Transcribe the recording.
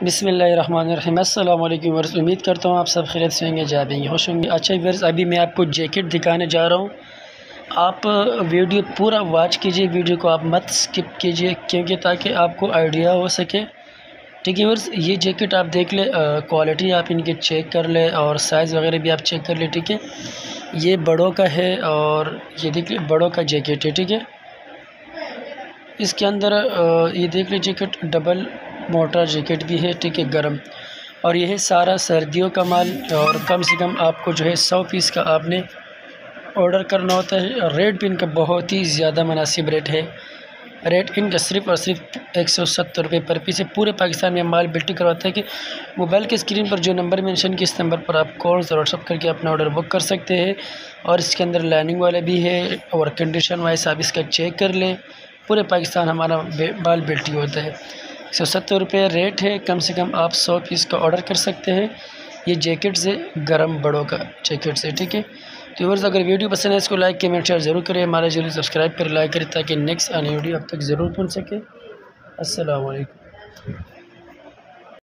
बिस्मिल्लाहिर्रहमानिर्रहीम। अस्सलाम वालेकुम वर्स। उम्मीद करता हूँ आप सब खैरियत से होंगे, जा भी खुश होंगे। अच्छा वर्स, अभी मैं आपको जैकेट दिखाने जा रहा हूँ। आप वीडियो पूरा वॉच कीजिए, वीडियो को आप मत स्किप कीजिए, क्योंकि ताकि आपको आइडिया हो सके। ठीक है वर्स, ये जैकेट आप देख ले, क्वालिटी आप इनकी चेक कर ले और साइज़ वगैरह भी आप चेक कर ले। ठीक है, ये बड़ों का है और ये देख ले बड़ों का जैकेट है। ठीक है, इसके अंदर ये देख लीजिए जैकेट डबल मोटर जैकेट भी है। ठीक है, गर्म। और यह है सारा सर्दियों का माल, और कम से कम आपको जो है 100 पीस का आपने ऑर्डर करना होता है। रेट भी इनका बहुत ही ज़्यादा मुनासिब रेट है। रेट इनका सिर्फ़ और सिर्फ 170 रुपये पर पीस है। पूरे पाकिस्तान में माल बिल्टी करवाता है कि मोबाइल के स्क्रीन पर जो नंबर मेंशन किया, इस नंबर पर आप कॉल और व्हाट्सअप करके अपना ऑर्डर बुक कर सकते हैं। और इसके अंदर लाइनिंग वाला भी है और कंडीशन वाइज आप इसका चेक कर लें। पूरे पाकिस्तान हमारा माल बिल्टी होता है। 170 रुपये रेट है। कम से कम आप 100 पीस का ऑर्डर कर सकते हैं। ये जैकेट से गर्म बड़ों का जैकेट से। ठीक है, तो व्यूअर्स, अगर वीडियो पसंद है इसको लाइक कमेंट शेयर ज़रूर करें। हमारे चैनल सब्सक्राइब करें, लाइक करें, ताकि नेक्स्ट आने वीडियो अब तक ज़रूर पहुंच सके। अस्सलाम वालेकुम।